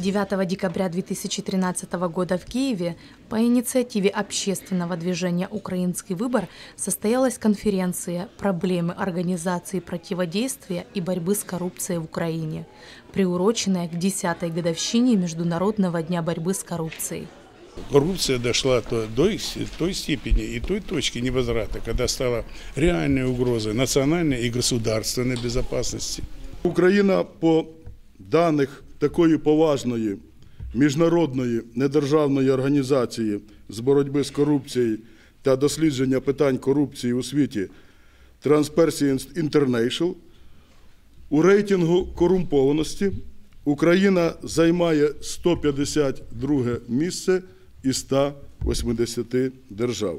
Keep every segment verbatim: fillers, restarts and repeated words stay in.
девятого декабря две тысячи тринадцатого года в Киеве по инициативе общественного движения «Украинский выбор» состоялась конференция «Проблемы организации противодействия и борьбы с коррупцией в Украине», приуроченная к десятой годовщине Международного дня борьбы с коррупцией. Коррупция дошла до той степени и той точки невозврата, когда стала реальной угрозой национальной и государственной безопасности. Україна по даних такої поважної міжнародної недержавної організації з боротьби з корупцією та дослідження питань корупції у світі Transparency International у рейтингу корумпованості Україна займає сто п'ятдесят друге місце із ста восьмидесяти держав.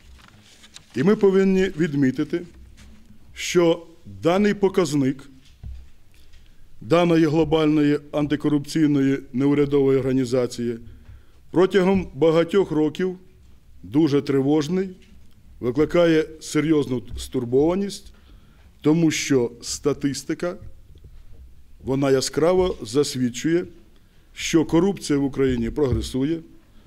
І ми повинні відмітити, що даний показник даної глобальної антикорупційної неурядової організації протягом багатьох років дуже тривожний, викликає серйозну стурбованість, тому що статистика, вона яскраво засвідчує, що корупція в Україні прогресує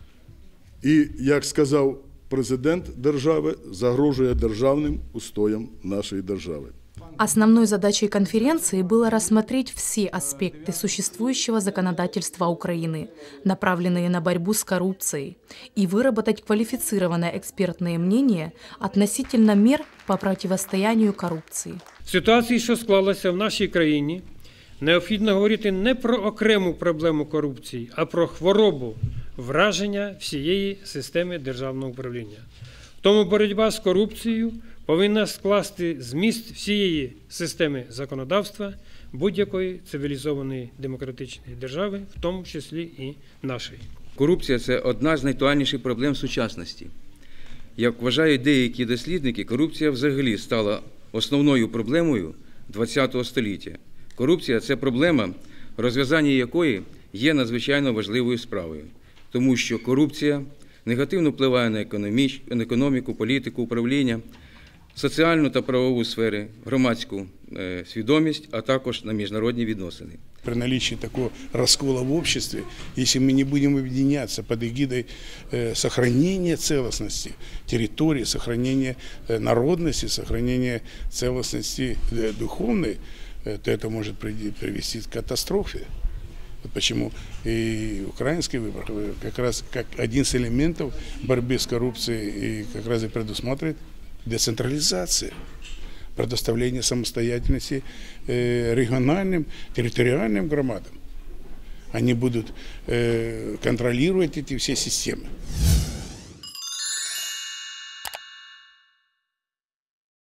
і, як сказав президент держави, загрожує державним устоям нашей державы. Основной задачей конференции было рассмотреть все аспекты существующего законодательства Украины, направленные на борьбу с коррупцией, и выработать квалифицированное экспертное мнение относительно мер по противостоянию коррупции. В ситуації, що склалася в нашій країні, необхідно говорити не про окрему проблему корупції, а про хворобу враження всієї системи державного управління. Тому боротьба з корупцією повинна скласти зміст всієї системи законодавства будь-якої цивілізованої демократичної держави, в тому числі і нашої. Корупція – це одна з найтуальніших проблем сучасності. Як вважають деякі дослідники, корупція взагалі стала основною проблемою ХХ століття. Корупція – це проблема, розв'язання якої є надзвичайно важливою справою, тому що корупція негативно впливає на економіку, політику, управління, соціальну та правову сфери, громадську свідомість, а також на міжнародні відносини. При наличии такого раскола в обществе, если мы не будем объединяться под эгидой сохранения целостности территории, сохранения народности, сохранения целостности духовной, то это может привести к катастрофе. Вот почему и украинский выбор как раз как один из элементов борьбы с коррупцией и как раз и предусматривает децентрализация, предоставление самостоятельности региональным, территориальным громадам. Они будут контролировать эти все системы.